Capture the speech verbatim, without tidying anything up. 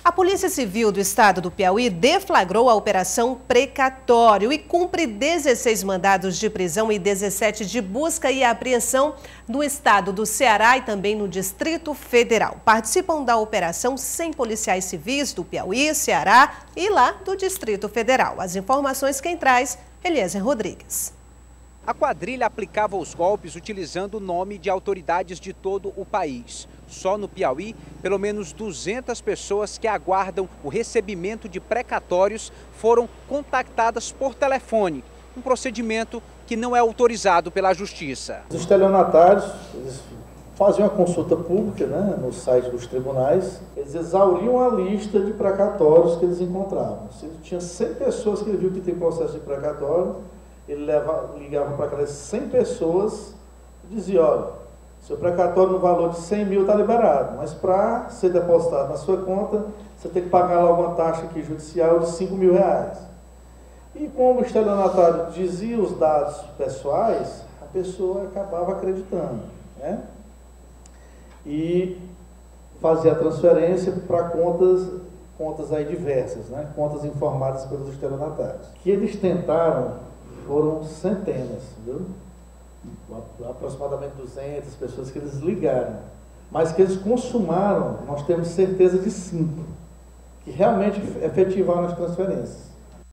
A Polícia Civil do Estado do Piauí deflagrou a Operação Precatório e cumpre dezesseis mandados de prisão e dezessete de busca e apreensão no estado do Ceará e também no Distrito Federal. Participam da operação cem policiais civis do Piauí, Ceará e lá do Distrito Federal. As informações quem traz, Eliezer Rodrigues. A quadrilha aplicava os golpes utilizando o nome de autoridades de todo o país. Só no Piauí, pelo menos duzentas pessoas que aguardam o recebimento de precatórios foram contactadas por telefone, um procedimento que não é autorizado pela Justiça. Os estelionatários eles faziam uma consulta pública, né, no site dos tribunais, eles exauriam a lista de precatórios que eles encontravam. Se tinha cem pessoas que ele viu que tem processo de precatório, ele leva, ligava para aquelas cem pessoas e dizia, olha, seu precatório no valor de cem mil está liberado, mas para ser depositado na sua conta, você tem que pagar lá uma taxa aqui judicial de cinco mil reais. E como o estelionatário dizia os dados pessoais, a pessoa acabava acreditando, né? E fazia a transferência para contas, contas aí diversas, né? Contas informadas pelos estelionatários. Que eles tentaram foram centenas, viu? Aproximadamente duzentas pessoas que eles ligaram, mas que eles consumaram, nós temos certeza de cinco, que realmente efetivaram as transferências.